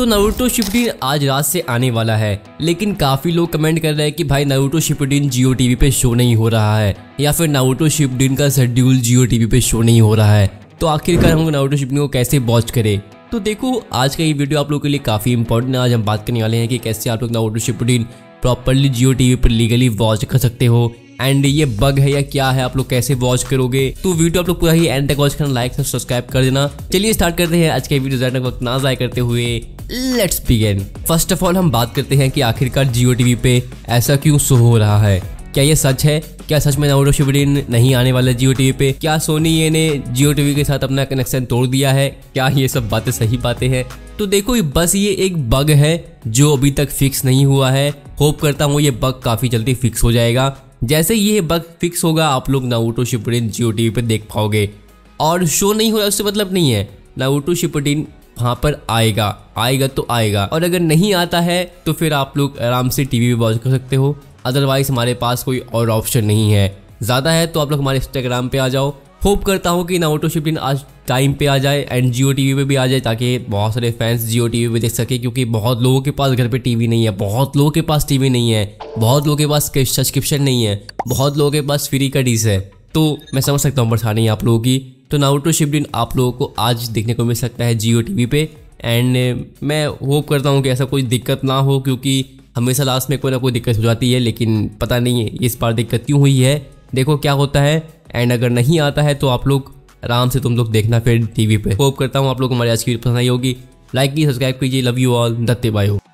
तो Naruto Shippuden आज रात से आने वाला है, लेकिन काफी लोग कमेंट कर रहे हैं कि भाई नारुतो शिपुडिन जियो टीवी पे शो नहीं हो रहा है या फिर नारुतो शिपुडिन का शेड्यूल जियो टीवी पे शो नहीं हो रहा है। तो आखिरकार हम नारुतो शिपुडिन को कैसे वॉच करें? तो देखो, आज का ये वीडियो आप लोगों के लिए काफी इंपॉर्टेंट है। आज हम बात करने वाले हैं कि कैसे आप लोग Naruto Shippuden properly Jio TV पर लीगली वॉच कर सकते हो, एंड ये बग है या क्या है, आप लोग कैसे वॉच करोगे। तो वीडियो आप लोग पूरा ही एंड तक वॉच करना, लाइक और सब्सक्राइब कर देना। चलिए स्टार्ट करते हैं आज के वीडियो। ज़्यादा वक्त ना ज़ाया करते हुए let's begin. First of all हम बात करते हैं कि आखिरकार जियो टीवी पे ऐसा क्यों शो हो रहा है। क्या ये सच है? क्या सच में नारुतो शिपुडिन नहीं आने वाला जियो टीवी पे? क्या सोनी ये ने जियो टीवी के साथ अपना कनेक्शन तोड़ दिया है? क्या ये सब बातें सही बातें हैं? तो देखो, बस ये एक बग है जो अभी तक फिक्स नहीं हुआ है। होप करता हूँ ये बग काफ़ी जल्दी फिक्स हो जाएगा। जैसे ये बग फिक्स होगा, आप लोग नारुतो शिपुडिन जियो टीवी पे देख पाओगे। और शो नहीं हो रहा उससे मतलब नहीं है, नारुतो शिपुडिन वहाँ पर आएगा तो आएगा। और अगर नहीं आता है तो फिर आप लोग आराम से टीवी पे वॉच कर सकते हो। अदरवाइज हमारे पास कोई और ऑप्शन नहीं है। ज़्यादा है तो आप लोग हमारे इंस्टाग्राम पे आ जाओ। होप करता हूँ कि नारुतो शिपुडिन आज टाइम पे आ जाए एंड जियो टीवी पे भी आ जाए, ताकि बहुत सारे फैंस जियो टीवी पे देख सके। क्योंकि बहुत लोगों के पास घर पे टीवी नहीं है, बहुत लोगों के पास टीवी नहीं है, बहुत लोगों के पास सब्सक्रिप्शन नहीं है, बहुत लोगों के पास फ्री का डिश है। तो मैं समझ सकता हूँ परेशानी आप लोगों की। तो नारुतो शिपुडिन आप लोगों को आज देखने को मिल सकता है जियो टीवी पे। एंड मैं होप करता हूँ कि ऐसा कोई दिक्कत ना हो, क्योंकि हमेशा लास्ट में कोई ना कोई दिक्कत हो जाती है, लेकिन पता नहीं है इस बार दिक्कत क्यों हुई है। देखो क्या होता है। एंड अगर नहीं आता है तो आप लोग आराम से तुम लोग देखना फिर टीवी पे। होप करता हूँ आप लोग को हमारी आज की वीडियो पसंद आई होगी। लाइक कीजिए, सब्सक्राइब कीजिए। Love you all. दत्ते बाय हो।